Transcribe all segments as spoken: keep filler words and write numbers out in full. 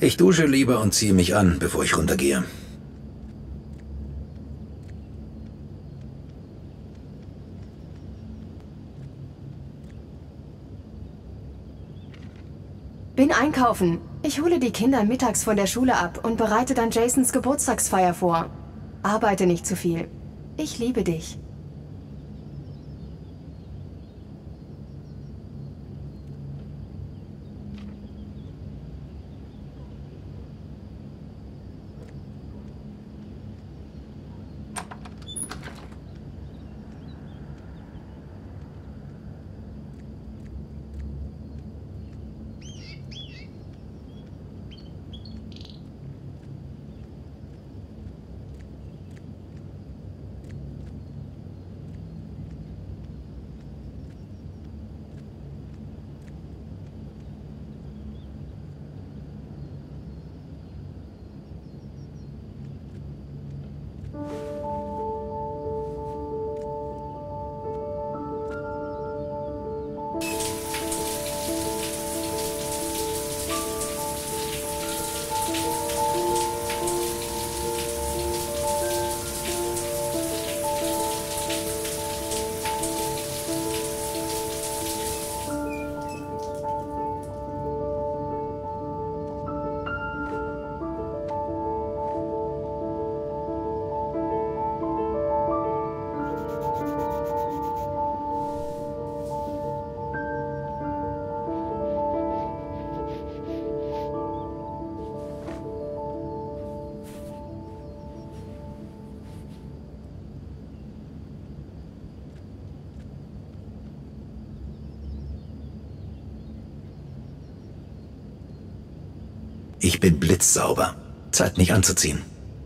Ich dusche lieber und ziehe mich an, bevor ich runtergehe. Bin einkaufen. Ich hole die Kinder mittags von der Schule ab und bereite dann Jasons Geburtstagsfeier vor. Arbeite nicht zu viel. Ich liebe dich. Ich bin blitzsauber. Zeit, mich anzuziehen.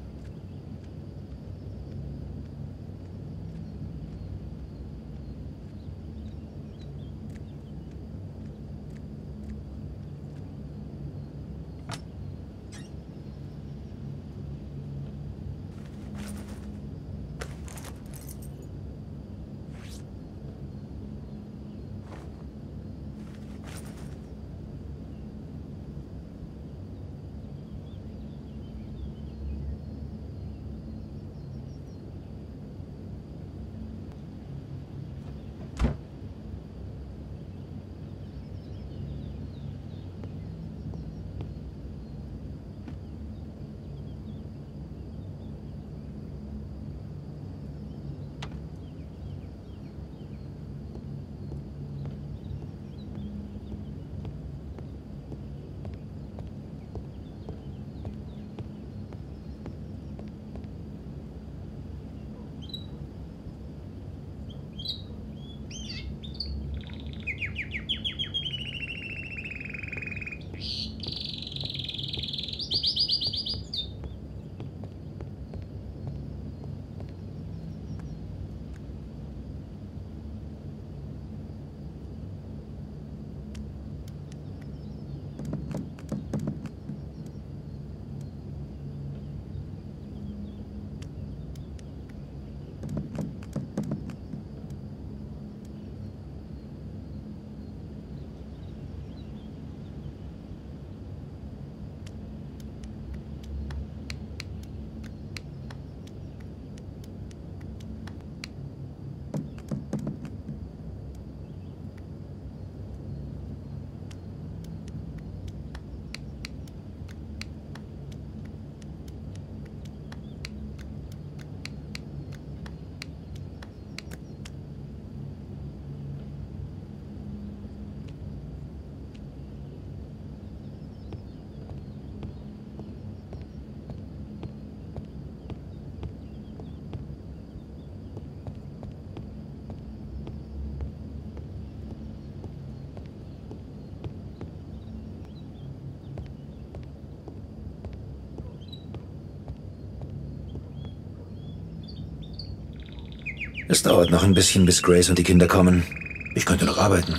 Es dauert noch ein bisschen, bis Grace und die Kinder kommen. Ich könnte noch arbeiten.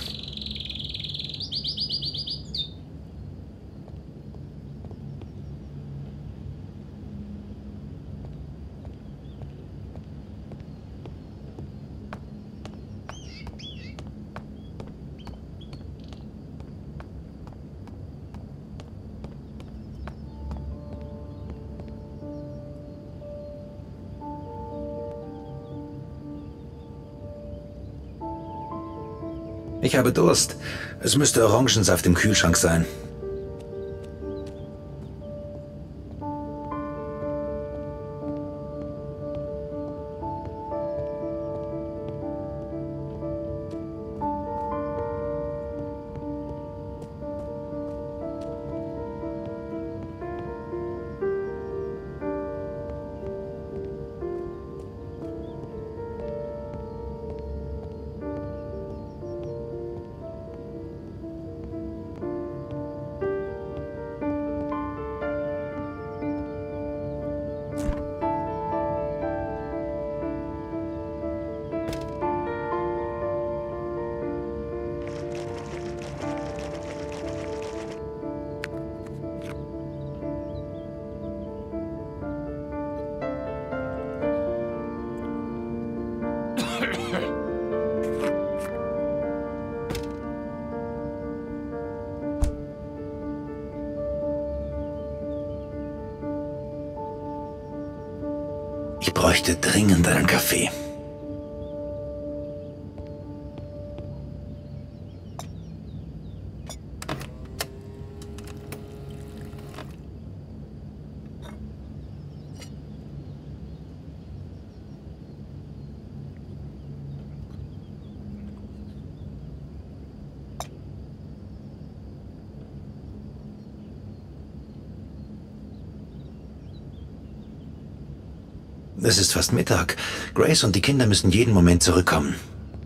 Ich habe Durst. Es müsste Orangensaft im Kühlschrank sein. Ich bräuchte dringend einen Kaffee. Es ist fast Mittag. Grace und die Kinder müssen jeden Moment zurückkommen.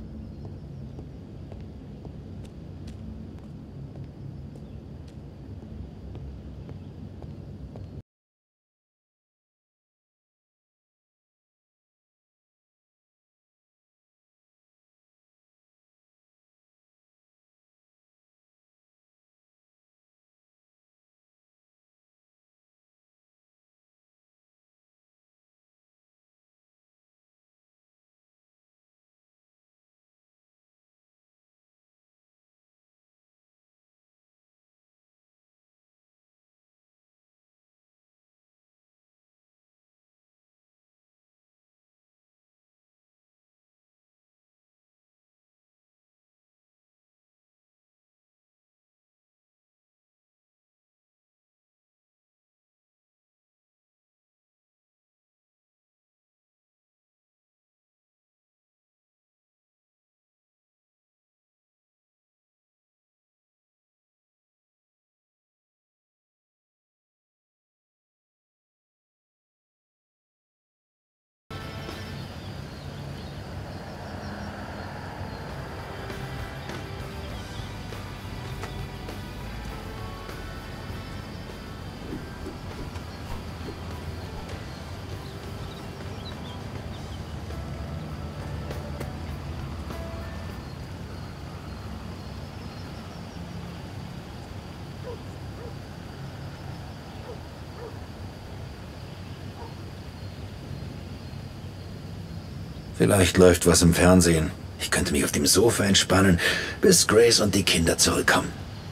Vielleicht läuft was im Fernsehen. Ich könnte mich auf dem Sofa entspannen, bis Grace und die Kinder zurückkommen.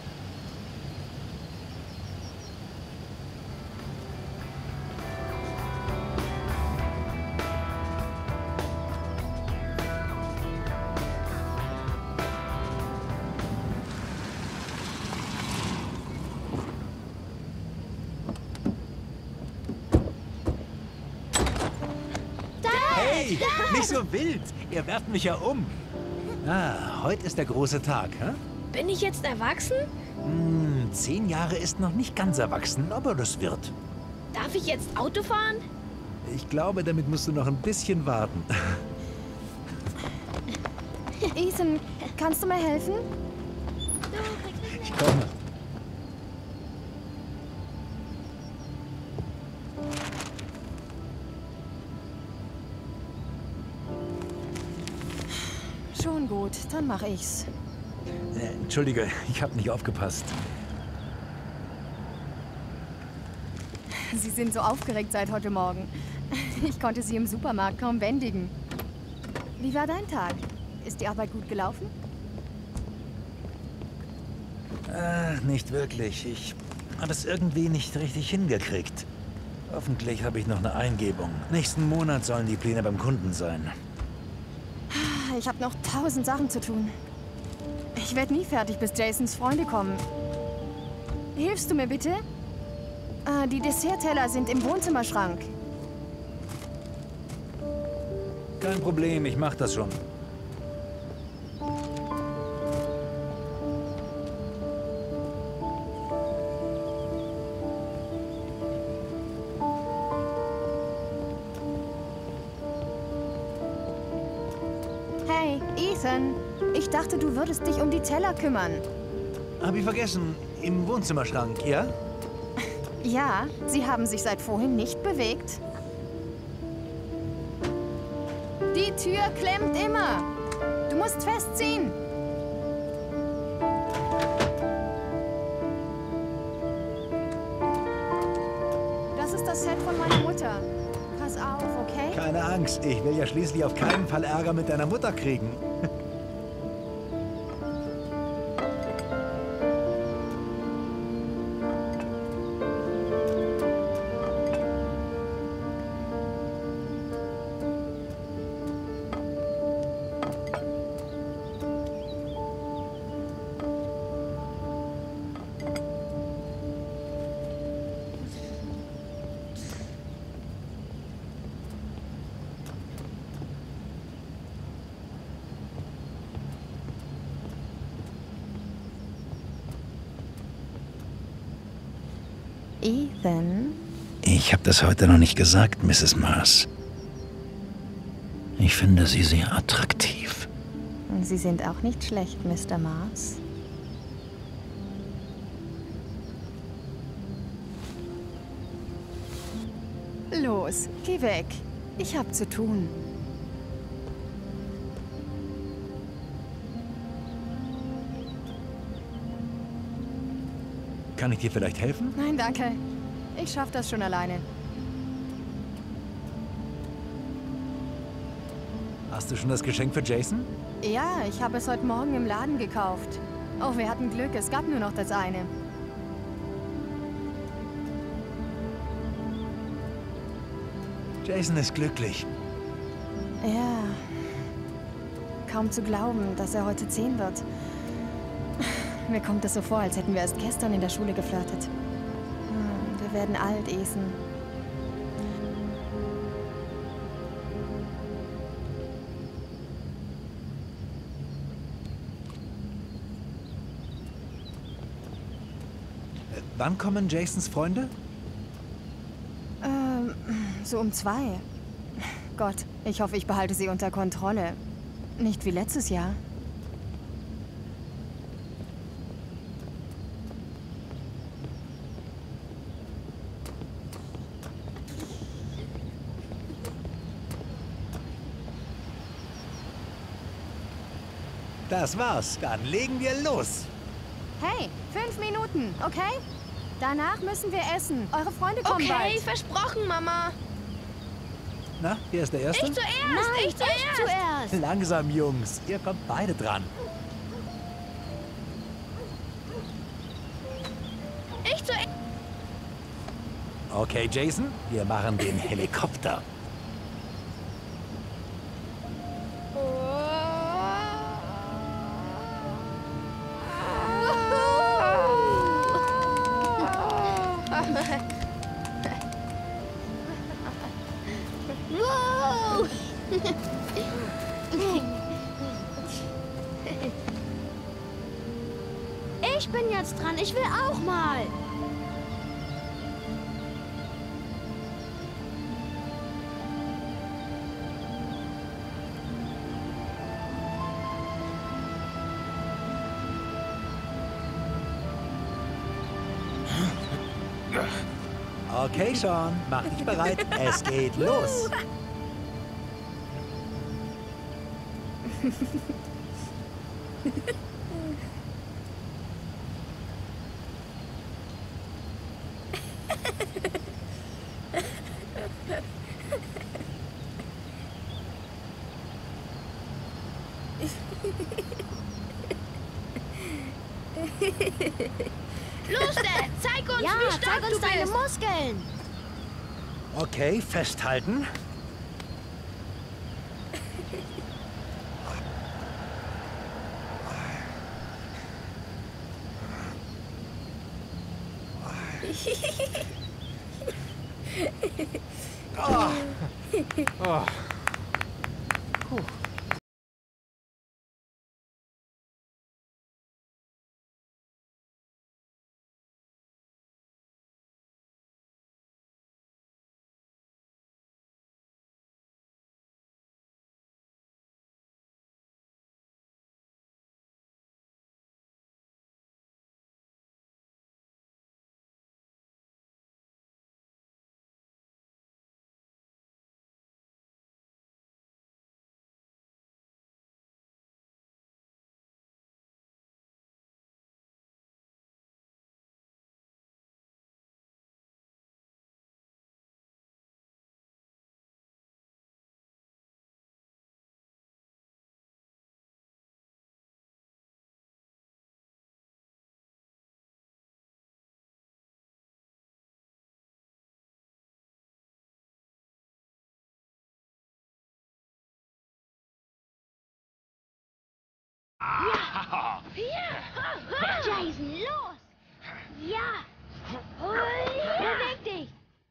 Hey, nicht so wild. Ihr werft mich ja um. Ah, heute ist der große Tag, hä? Bin ich jetzt erwachsen? Hm, zehn Jahre ist noch nicht ganz erwachsen, aber das wird. Darf ich jetzt Auto fahren? Ich glaube, damit musst du noch ein bisschen warten. Ethan, kannst du mir helfen? Ich komme. Schon gut, dann mache ich's. Äh, Entschuldige, ich habe nicht aufgepasst. Sie sind so aufgeregt seit heute Morgen. Ich konnte Sie im Supermarkt kaum bändigen. Wie war dein Tag? Ist die Arbeit gut gelaufen? Äh, nicht wirklich. Ich habe es irgendwie nicht richtig hingekriegt. Hoffentlich habe ich noch eine Eingebung. Nächsten Monat sollen die Pläne beim Kunden sein. Ich habe noch tausend Sachen zu tun. Ich werde nie fertig, bis Jasons Freunde kommen. Hilfst du mir bitte? Ah, die Dessertteller sind im Wohnzimmerschrank. Kein Problem, ich mach das schon. Hey, Ethan. Ich dachte, du würdest dich um die Teller kümmern. Hab ich vergessen, im Wohnzimmerschrank, ja? Ja, sie haben sich seit vorhin nicht bewegt. Die Tür klemmt immer. Du musst festziehen. Das ist das Set von meiner Mutter. Pass auf, okay? Keine Angst, ich will ja schließlich auf keinen Fall Ärger mit deiner Mutter kriegen. Ethan? Ich habe das heute noch nicht gesagt, Misses Mars. Ich finde Sie sehr attraktiv. Sie sind auch nicht schlecht, Mister Mars. Los, geh weg. Ich hab zu tun. Kann ich dir vielleicht helfen? Nein, danke. Ich schaff das schon alleine. Hast du schon das Geschenk für Jason? Ja, ich habe es heute Morgen im Laden gekauft. Oh, wir hatten Glück, es gab nur noch das eine. Jason ist glücklich. Ja. Kaum zu glauben, dass er heute zehn wird. Mir kommt es so vor, als hätten wir erst gestern in der Schule geflirtet. Hm, wir werden alt, Ethan. Äh, wann kommen Jasons Freunde? Ähm, so um zwei. Gott, ich hoffe, ich behalte sie unter Kontrolle. Nicht wie letztes Jahr. Das war's. Dann legen wir los. Hey, fünf Minuten, okay? Danach müssen wir essen. Eure Freunde kommen Okay, bald. versprochen, Mama. Na, wer ist der Erste? Ich zuerst, Nein, ich zuerst. ich zuerst. Langsam, Jungs. Ihr kommt beide dran. Ich zuerst. Okay, Jason, wir machen den Helikopter. Wow! Ich bin jetzt dran. Ich will auch mal. Okay, Sean, mach dich bereit. Es geht los. Los, Dad, zeig uns, Ja, wie stark zeig uns du deine bist. Muskeln. Okay, festhalten. Oh. Oh. Puh. Ja! Jason, los! Ja! Beweg dich!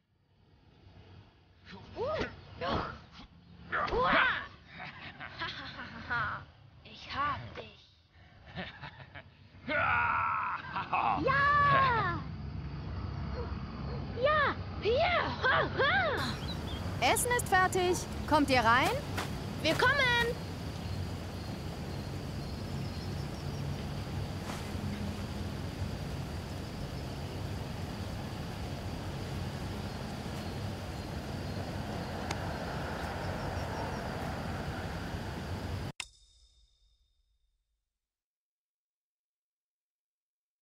Ich hab dich. Ja! Ja! Ja! Essen ist fertig. Kommt ihr rein? Wir kommen!